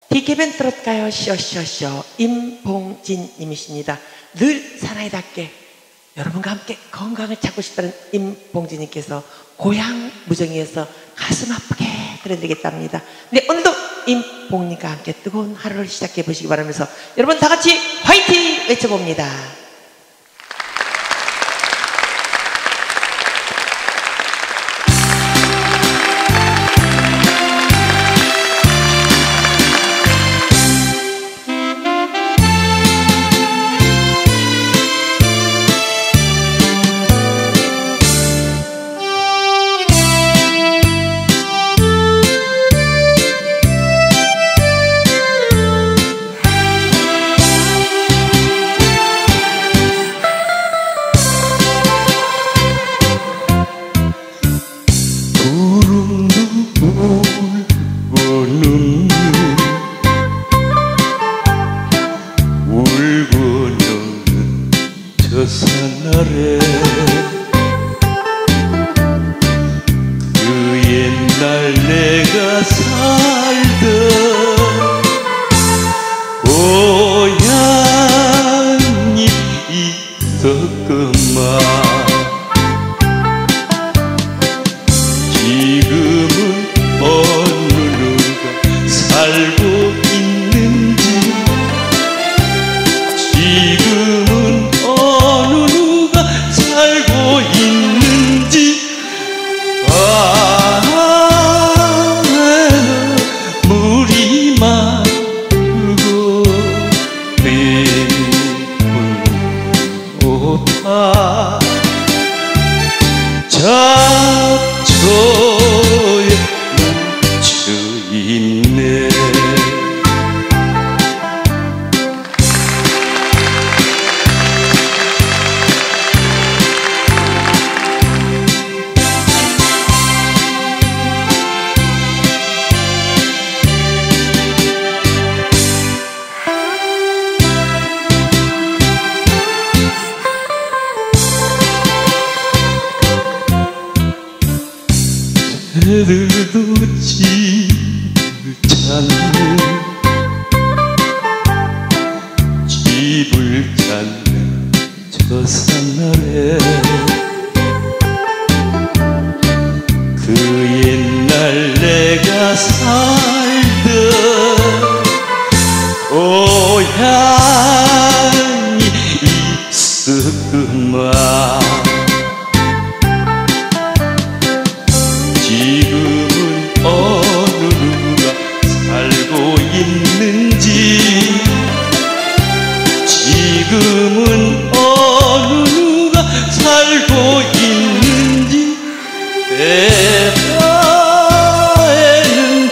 디케벤 트롯가요 쇼쇼쇼 임봉진님이십니다. 늘 사나이답게 여러분과 함께 건강을 찾고 싶다는 임봉진님께서 고향 무정리에서 가슴 아프게 들려드리겠답니다. 네, 오늘도 임봉님과 함께 뜨거운 하루를 시작해 보시기 바라면서 여러분 다 같이 화이팅 외쳐봅니다. 새들도 집을 찾는 저 산날에 그 옛날 내가 살던 고향이 있었구만. 지금은 어느 누가 살고 있는지, 지금은 어느 누가 살고 있는지, 배에는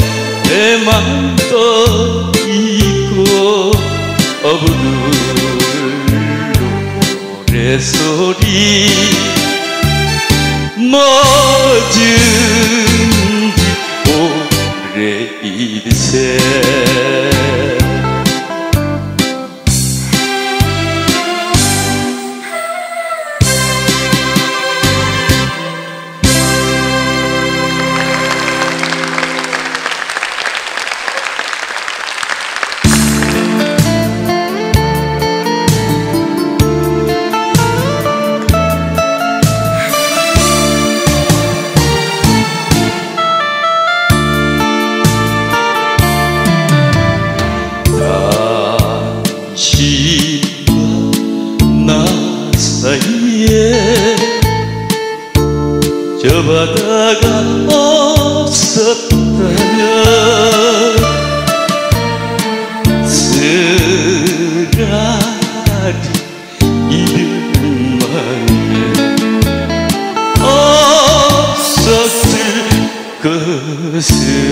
배만 떠있고 어부들 노래소리 뭐든지 오래 일세. 저 바다가 없었다면 쓰라리 이름만에 없었을 것을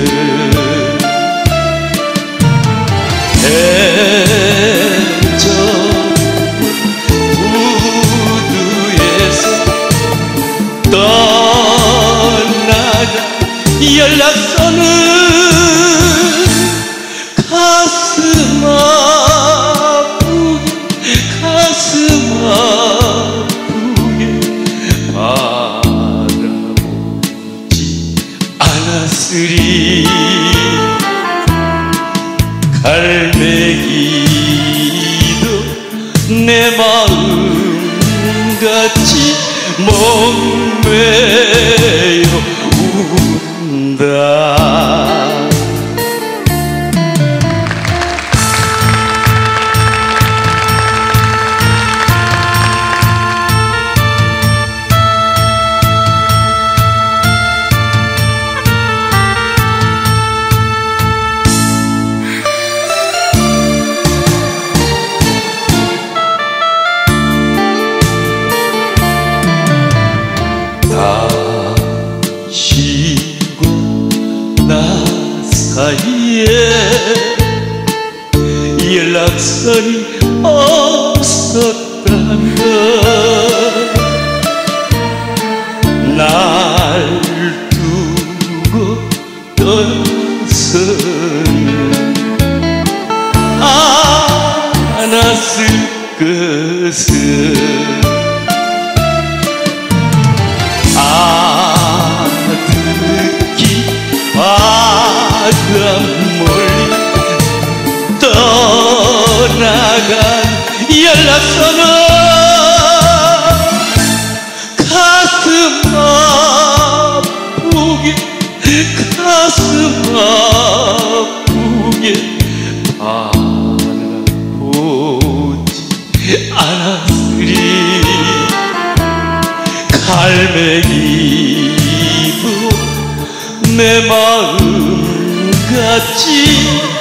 해저 연락선은 가슴 아프게 바라보지 않았으리. 갈매기도 내 마음같이 목매여 운다. 다시고 나 사이에 연락선이 없었다면 날 두고 떠나서는 않았을 것을 바다 멀리 떠나간 연락선은 가슴 아프게 바라보지 않았으리. 갈매기도 내 마음같이